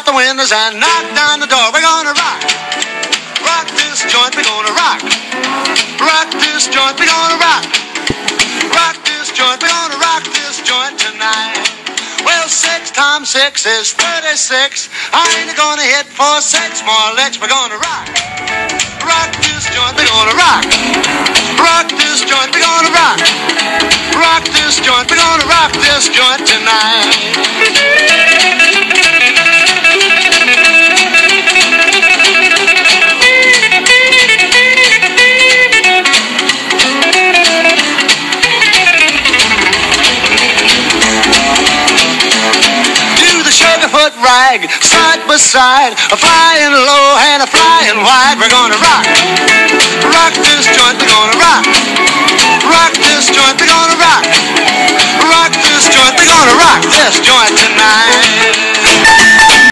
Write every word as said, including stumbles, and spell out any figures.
the windows and knock down the door. We're gonna rock. Rock this joint, we're gonna rock. Rock this joint, we're gonna rock. Rock this joint, we're gonna rock this joint tonight. Well, six times six is thirty-six. I ain't gonna hit for six more licks. We're gonna rock. Rock this joint, we're gonna rock. Rock this joint, we're gonna rock. Rock this joint, we're gonna rock this joint tonight. Foot rag, side by side, a flying low and a flying wide. We're gonna rock, rock this